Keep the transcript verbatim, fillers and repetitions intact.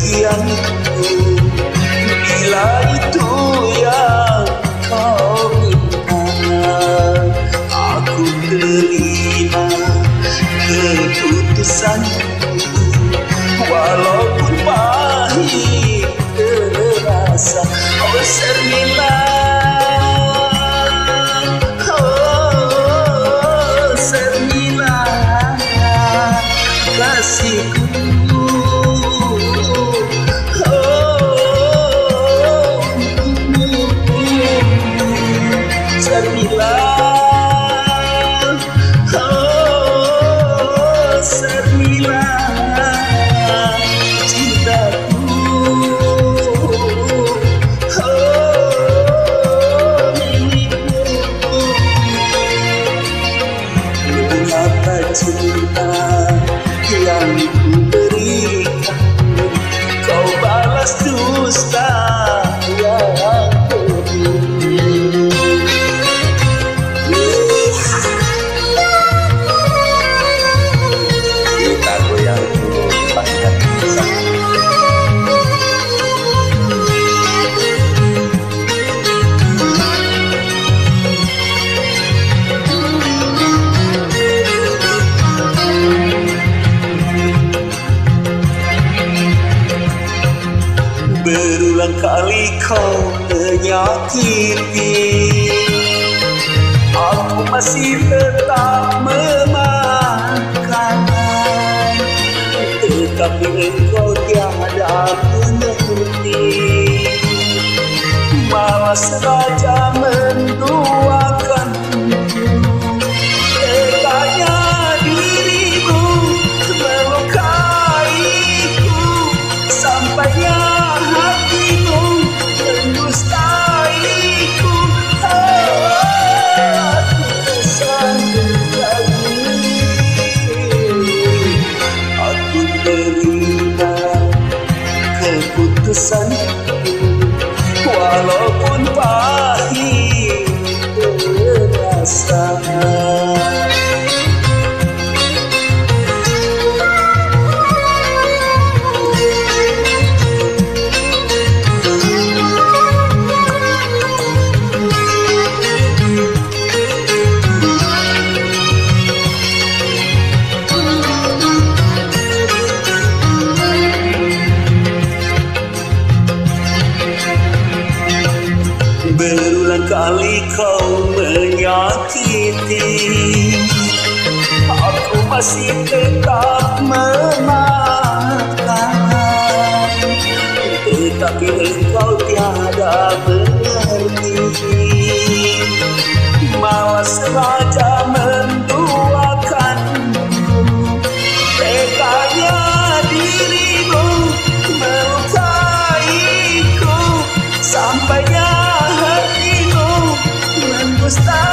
kebahagiaanku bila itu yang kau minta. Aku terima keputusanku walaupun pahit terasa. Oh Shermila, oh Shermila, kasihku, oh Shermila, oh Shermila, cintaku, oh milikku. Mengapa cinta yang ku berikan kau balas dusta yang kedua. Kita goyang dulu pakai pisang. Berulang kali kau menyakiti, aku masih tetap memaafkan, tetapi engkau tiada mengerti, malah sengaja menduakanku. Teganya dirimu melukaiku, sampainya hatimu mendustaiku. Aku tersandung lagi. Aku terima keputusanku walaupun pahit terasa. Berulang kali kau menyakiti, aku masih tetap memaafkan, tetapi engkau tiada mengerti, malah sengaja menduakanku. Teganya dirimu melukaiku, sampainya hatimu mendustai.